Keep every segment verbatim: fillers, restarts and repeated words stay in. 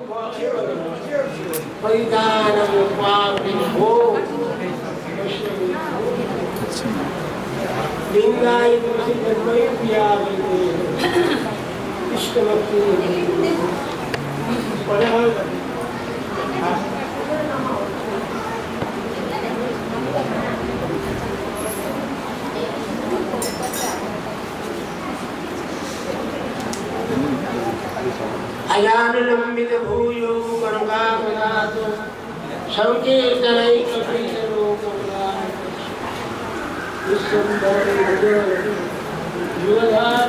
परिधानम पावो लिंगाय तुलसी तन्मय पिया कृष्ण भक्ति अजानलंबित भूयो कनकाकरात संकीर्तनै कपिलो कमलाय विश्वंभर युवधार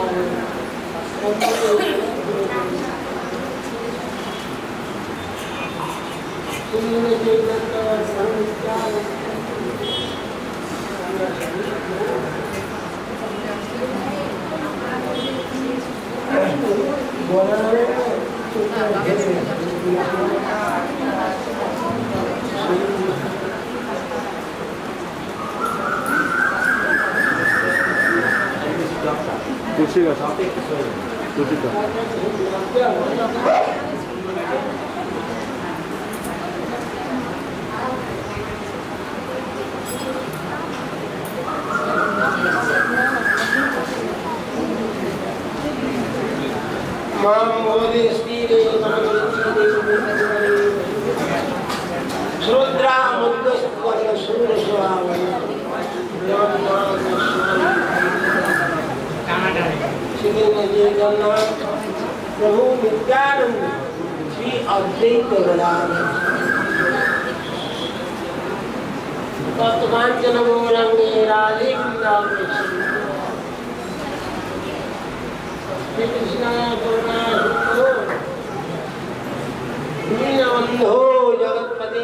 सुंदर चैतन्य सर्वज्ञान कुर्सी का साथ कुर्सी का मां मोदे स्थिरे श्रोद्रा मुद्गस्वर्ण सूरस्वामी श्री जगन्नाथ प्रभु नित्यानंद श्री अद्वैत गदाधर तत्कांचन गौरंगे राधे वृंदावन श्री कृष्ण करुणा दीनबंधो जगत्पते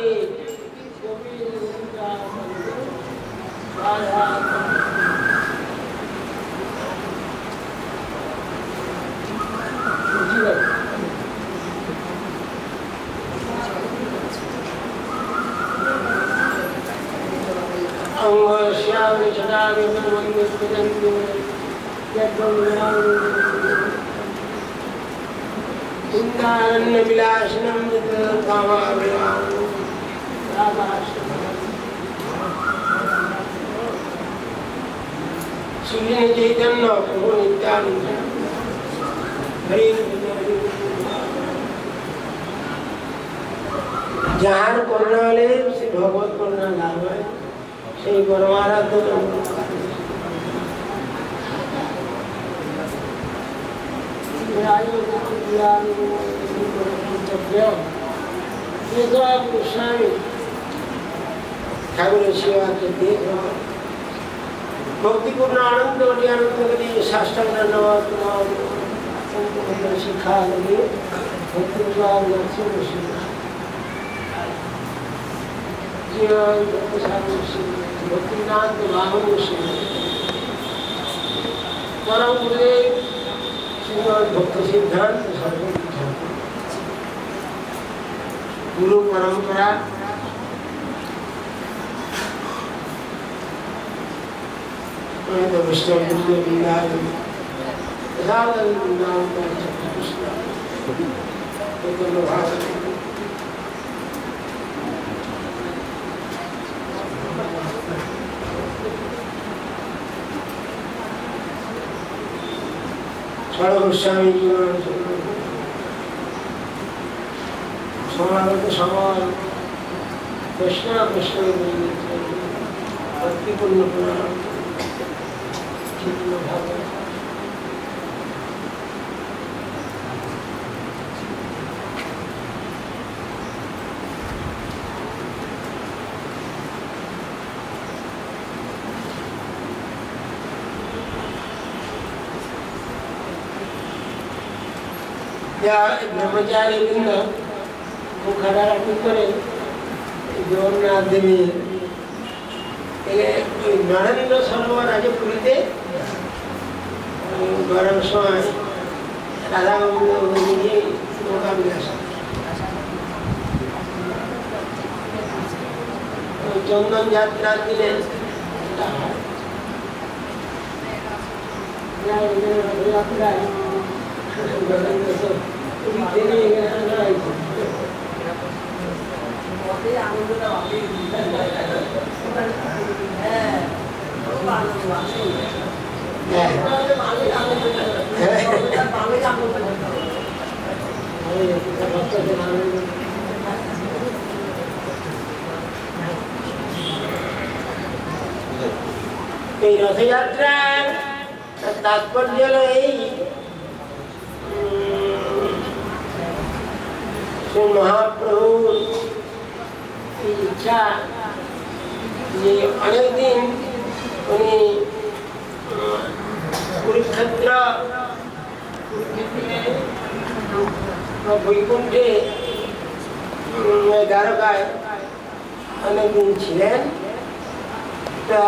अंगश्यामि चटामि वन्दे इंद्रारण्य विलासनम श्री चैतन्य प्रभु नित्यानंद जहाँ करुणा ले से भगवत करुणा लाभ है से परमारा तो ठाकुर सेवा के देख भक्तिपूर्ण आनंद और आनंद के लिए शास्त्र सिखा लगे भक्तिनाथ भावन से परम गुरुदेव भक्त सिद्धांत गुरु परंपरा विष्णु वृंदावन गोस्वामी जी समागत समाज कृष्ण कृष्ण भक्तिपूर्ण पुराण या ब्रह्मचारी वृंद मुखरा करे जगन्नाथ देवी नरेंद्र सरोवर आज पुरीते गरम समय राधा मौका मिला चंदन यात्रा दिले यात्रा এই রথযাত্রার তাৎপর্য হলো এই মহাপ্রভুর ইচ্ছা যে অনেকদিন উনি কুরুক্ষেত্র বৈকুণ্ঠে দ্বারকায় অনেকদিন ছিলেন। তা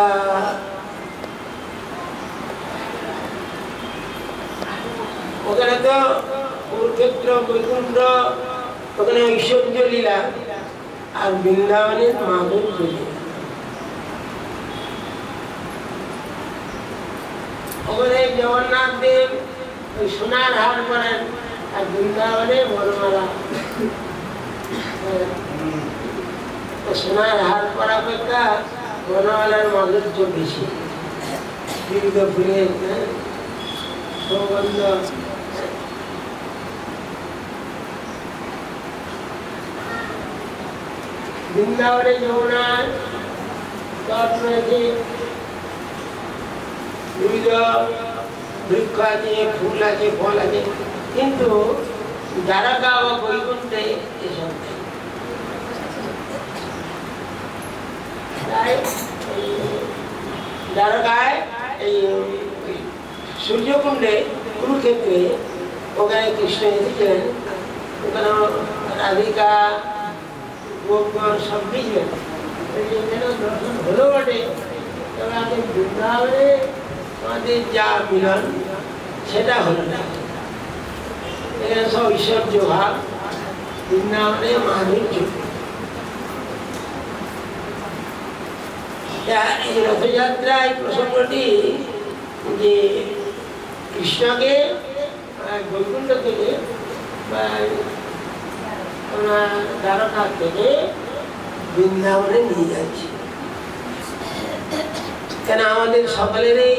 ওখানে তো কুরুক্ষেত্র বৈকুণ্ঠ ওখানে ঐশ্বর্য লীলা আর বৃন্দাবনের মাধুর্য লীলা। ওখানে জগন্নাথ দেব ওই সোনার হার পরেন আর বৃন্দাবনে বনমালা। সোনার হার পরা অপেক্ষা বনমালার মাধুর্য বেশি, বিবিধ ফুলের সৌগন্ধ। বৃন্দাবনে যমুনার তট রয়েছে, বিবিধ বৃক্ষ আছে, ফুল আছে, ফল আছে, কিন্তু দ্বারকা বা বৈকুণ্ঠে এসব নেই। তাই দ্বারকায় এই সূর্যকুণ্ডে কুরুক্ষেত্রে ওখানে কৃষ্ণ এসেছিলেন, ওখানে রাধিকা গোপগণ সব দিয়েছিলেন, দর্শন হলো বটে। তবে আমাদের বৃন্দাবনে আমাদের যা মিলন সেটা হলো না। এখানে সব ঐশ্বর্য ভাব, বৃন্দাবনে মাধুর্য। এই রথযাত্রা এই প্রসঙ্গটি যে কৃষ্ণকে বৈকুণ্ঠ থেকে বা দ্বারকা থেকে বৃন্দাবনে নিয়ে যাচ্ছে, কেন আমাদের সকলেরই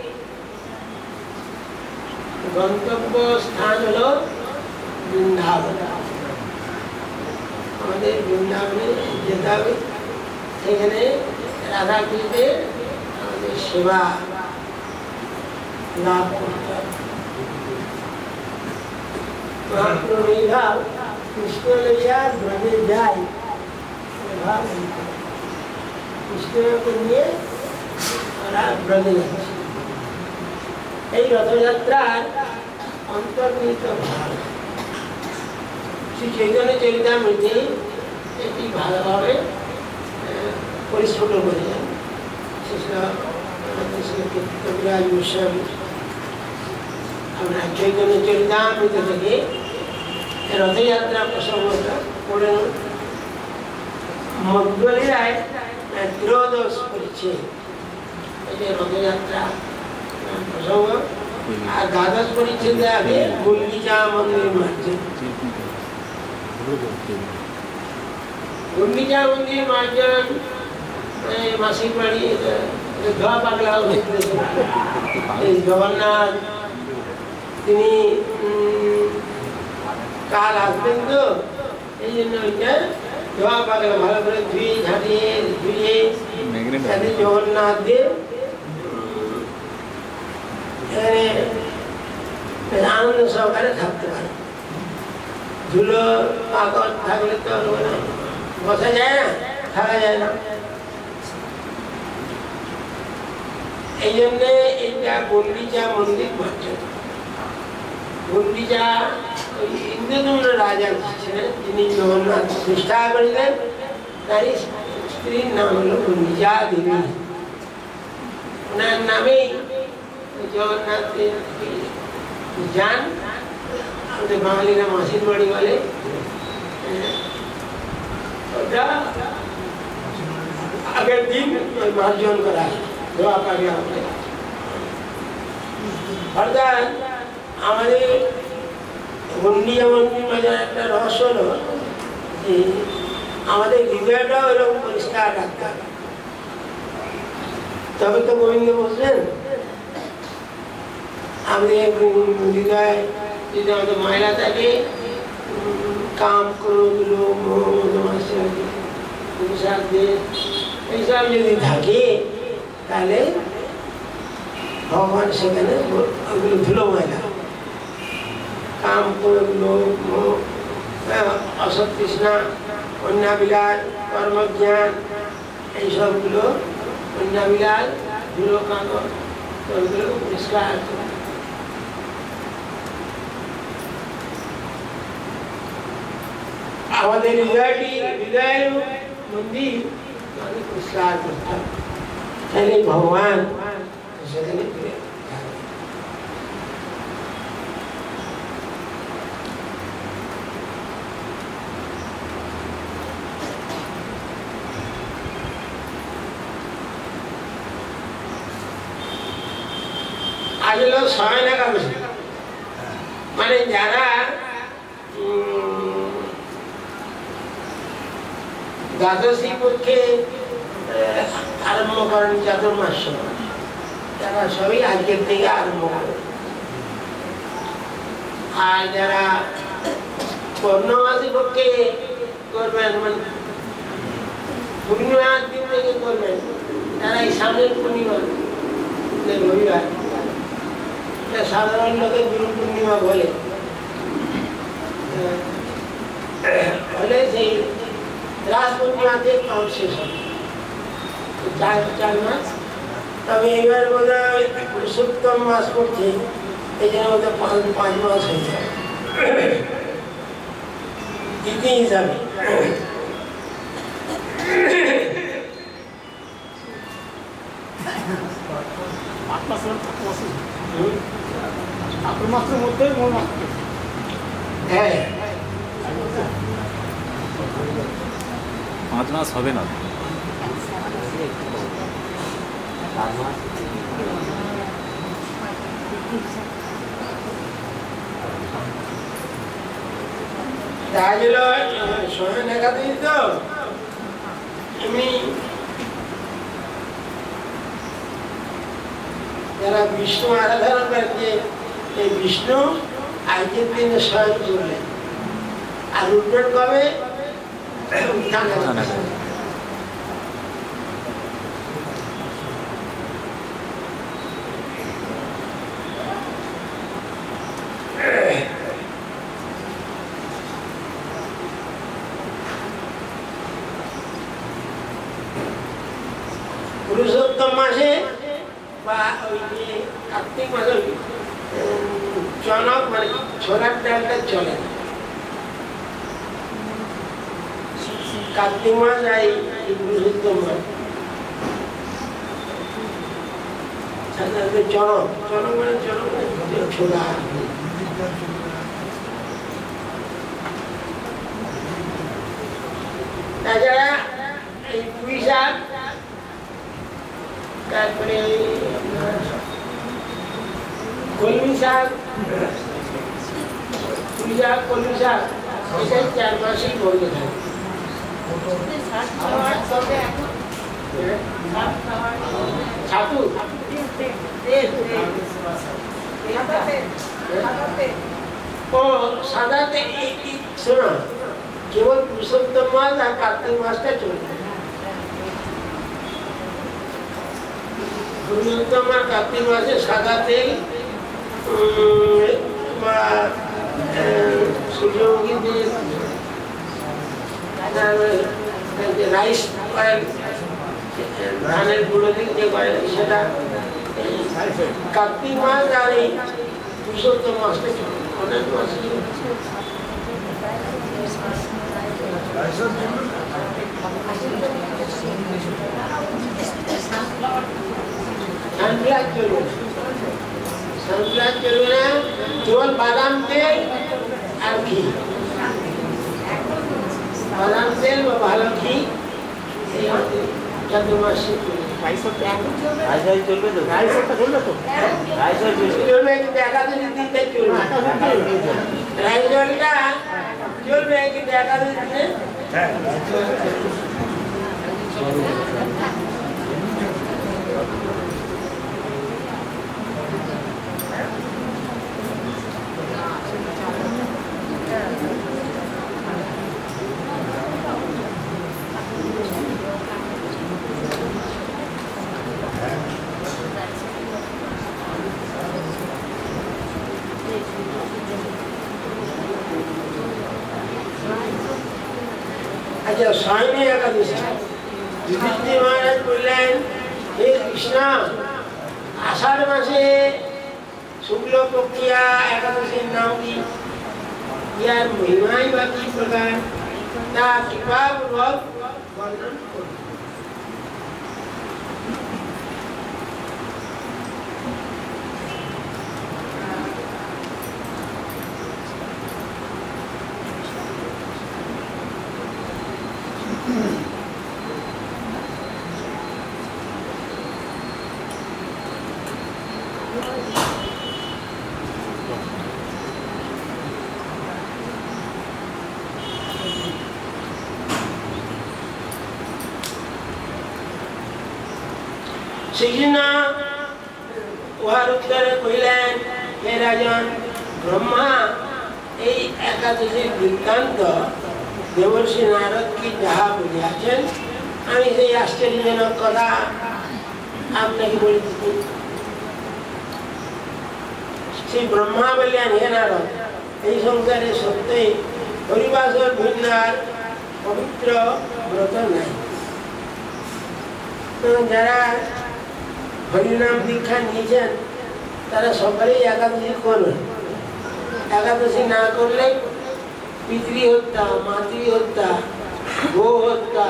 গন্তব্য স্থান হলো বৃন্দাবন। আমাদের বৃন্দাবনে যেতে হবে, সেখানে রাধা কৃষ্ণে আমাদের সেবা লাভ করতে হবে। কৃষ্ণ লইয়া ব্রজে যায়, কৃষ্ণকে নিয়ে ওরা ব্রজে যাচ্ছে। এই রথযাত্রার অন্তর্নিহিত ভাব শ্রী চৈতন্য চরিতামৃতে এটি ভালোভাবে পরিস্ফুট করেছেন কবিরাজ গোস্বামী। আমরা চৈতন্য চরিতামৃত থেকে রথযাত্রা প্রসঙ্গটা পড়ে মধ্যলীলায় ত্রয়োদশ পরিচ্ছেদ এটা রথযাত্রা প্রসঙ্গ, আর দ্বাদশ পরিচ্ছেদে আগে গুন্ডিচা মন্দির মার্জন। গুন্ডিচা মন্দির মার্জন মাসির বাড়ি ধোয়া পাগলা এই জগন্নাথ তিনি কাল আসবেন, তো এই জন্য ওইটা ধোয়া পাগলা ভালো করে ধুয়ে ঝাঁটিয়ে ধুয়ে যাতে জগন্নাথ দেব আনন্দ সহকারে থাকতে পারে। ধুলো পাকড় থাকলে তো বসা যায় না, থাকা যায় না। এই জন্যে এইটা গুন্ডিচা মন্দির করছে। গুন্ডিচা ওই ইন্দ্রদম্ন রাজা ছিলেন, যিনি জগন্নাথ প্রতিষ্ঠা করিলেন, তার স্ত্রীর নাম হলো গুন্ডিচা দেবী। ওনার নামেই জগন্নাথ যান, আমাদের বাঙালিরা মাসির বাড়ি বলে। ওটা আগের দিন মার্জন করা হয় ধোয়া পাগলা। অর্থাৎ আমাদের গুন্ডিচা মন্দির বাজার একটা রহস্য হলো যে আমাদের হৃদয়টাও এরকম পরিষ্কার রাখতে হবে, তবে তো গোবিন্দ বলছেন। আমাদের হৃদয় যদি আমাদের ময়লা থাকে काम क्रोध लोभ मोह मदमात्सर्य हिंसा द्वेष এইসব যদি থাকে তাহলে ভগবান সেখানে ওগুলো ধুলো ময়লা কাম ক্রোধ লোভ মোহ অসৎ তৃষ্ণা অন্যাবিলাস কর্মজ্ঞান এইসবগুলো অন্যাবিলাস ধুলো কাগজ ওইগুলো পরিষ্কার আমাদের হৃদয়টি হৃদয়ের মন্দির অনেক পরিষ্কার করতে হবে তাহলে ভগবান সেখানে ফিরে আজ হলো শয়ন একাদশী মানে যারা দ্বাদশী পক্ষে আরম্ভ করেন চাতুর্মাস তারা সবই আজকের থেকে আরম্ভ করেন আর যারা পূর্ণমাসী পক্ষে করবেন মানে পূর্ণিমার দিন থেকে করবেন তারা এই সামনের পূর্ণিমা রবিবার সাধারণ লোকে গুরু পূর্ণিমা বলে বলে সেই রাস পূর্ণিমাতে কাউন্ট শেষ হবে চার চার মাস তবে এবার বোধ হয় পুরুষোত্তম মাস পড়ছে এই জন্য বোধ হয় পাঁচ পাঁচ মাস হয়ে যায় তিথি হিসাবে মাসের মধ্যে হ্যাঁ পাঁচ মাস হবে না তাহলে শয়ন একাদশী তো এমনি যারা বিষ্ণু আরাধনা করছে এই বিষ্ণু আজকের দিনে স্বয়ং চললেন আর উঠবেন কবে উত্থান একাদশী পুরুষোত্তম মাসে বা ওই যে কার্তিক মাসে চনক মানে ছোলার ডালটা চলে কার্তিক মাস আর এই পুরুষোত্তম মাস সাধারণত চনক চনক মানে চনক মানে ছোলা তাছাড়া এই পুঁই শাক তারপরে কলমি শাক পুঁই শাক কলমি শাক এটাই চার মাসেই বন্ধ থাকে ছাতু ও সাদাতে শোনো কেবল পুরুষোত্তম মাস আর কার্তিক মাসটা চলবে পুরুষোত্তম আর কার্তিক মাসে সাদা তেল বা সূর্যমুখী তেল রাইস অয়েল ধানের গুঁড়ো দিয়ে যে করে সেটা কার্তিক মাস আর এই পুরুষোত্তম মাসটা চলবে অনেক মাস সানফ্লাওয়ার চলবে না সানফ্লাওয়ার চলবে না কেবল বাদাম তেল আর ঘি বাদাম তেল বা ভালো ঘি এই চাতুর্মাসে চলবে তো চলবে কিন্তু একাদশী দিনটাই চলবে রাইস জলটা চলবে কিন্তু একাদশী দিনে আচ্ছা স্বয়ং একাদশী যুধিষ্ঠির মহারাজ বললেন হে কৃষ্ণ আষাঢ় মাসে শুক্লপক্ষিয়া একাদশীর নাম কি ইয়ার মহিমাই বা কি প্রকার তা কৃপাপূর্বক বর্ণন করুন। শ্রীকৃষ্ণ উহার উত্তরে কহিলেন হে রাজন ব্রহ্মা এই একাদশীর বৃত্তান্ত দেবর্ষি নারদকে যাহা বলিয়াছেন আমি সেই আশ্চর্যজনক কথা আপনাকে বলিতেছি। শ্রী ব্রহ্মা বললেন হে নারদ এই সংসারে সত্যি হরিবাসর ভিন্নার পবিত্র ব্রত নাই। যারা হরিনাম দীক্ষা নিয়েছেন তারা সকলেই একাদশী করবেন। একাদশী না করলে পিতৃ হত্যা, মাতৃ হত্যা, গো হত্যা,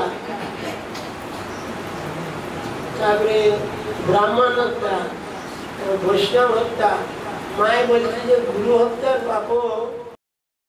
তারপরে ব্রাহ্মণ হত্যা, বৈষ্ণব হত্যা, মায় বলছে যে গুরু হত্যার পাপ